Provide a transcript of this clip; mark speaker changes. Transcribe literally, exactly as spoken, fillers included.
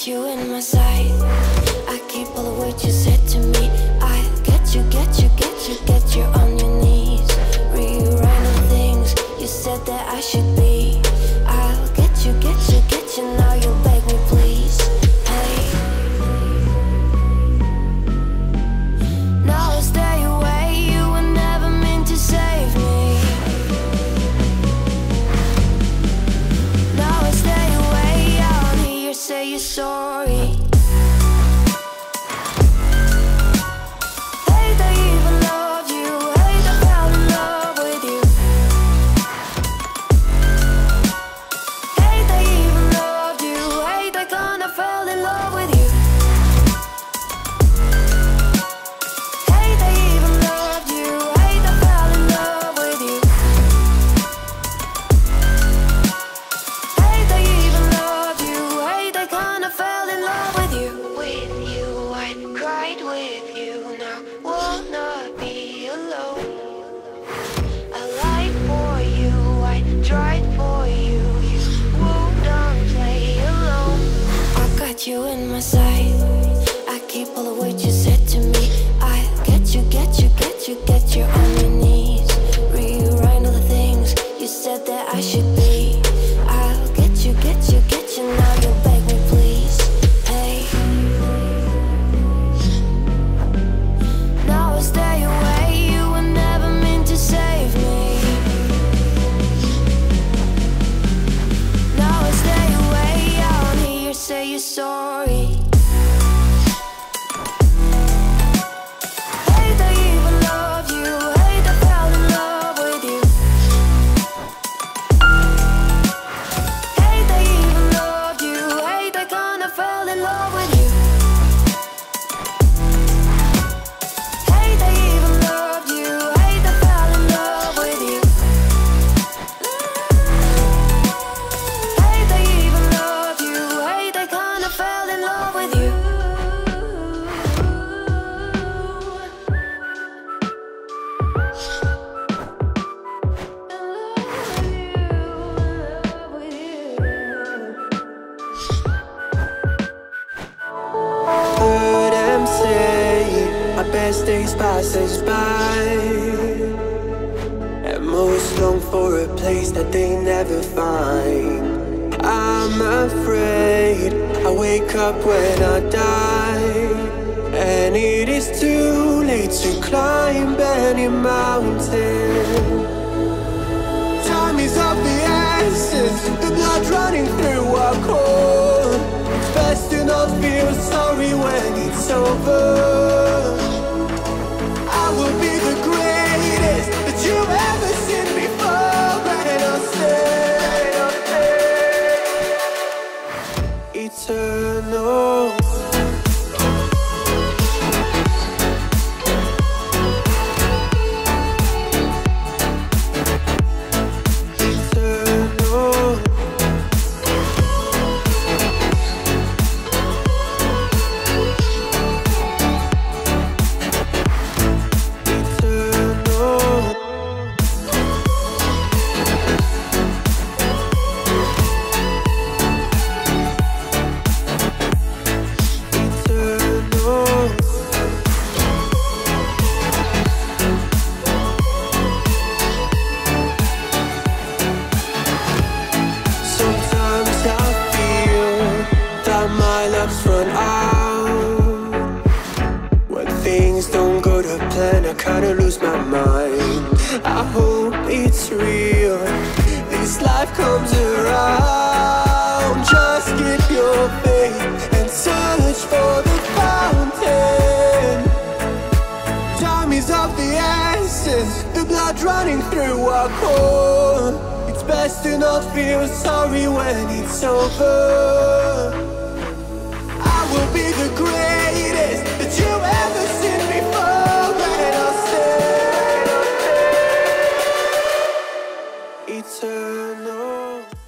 Speaker 1: got you in my sight. I keep all the words you said to me. I get you, get you, get you, get you on your knees. Rewrite the things you said that I should be. I'll get you, get you, get you, now you'll beg me please. Hey, now I'll stay away, you were never meant to save me. Now I stay away, I wanna hear you say you're sorry. You in my sight. I keep all the words you said to me. I get you, get you, get you, get you on your knees. Rewrite all the things you said that I should be. I'll get you, get you, get you, now you'll beg me please. Hey, now I'll stay away, you were never meant to save me. Now I'll stay away, I wanna hear you say you're sorry. Hate I even loved you, hate I fell in love with you. Hate I even loved you, hate I kinda fell in love with you. Hate I even loved you, hate I fell in love with you. Hate I even loved you, hate I kinda fell in love with you.
Speaker 2: Heard them say our best days pass us by, and most long for a place that they never find. I'm afraid I wake up when I die, and it is too late to climb any mountain. Time is of the essence, the blood running through our core. It's best to not feel sorry when it's over. I will be the greatest that you've ever seen before, and I'll stay, I'll stay eternal. Run out when things don't go to plan. I kinda lose my mind. I hope it's real, this life comes around. Just keep your faith and search for the fountain. Time is of the essence, the blood running through our core. It's best to not feel sorry when it's over. Will be the greatest that you've ever seen before, and I'll stay, I'll stay eternal.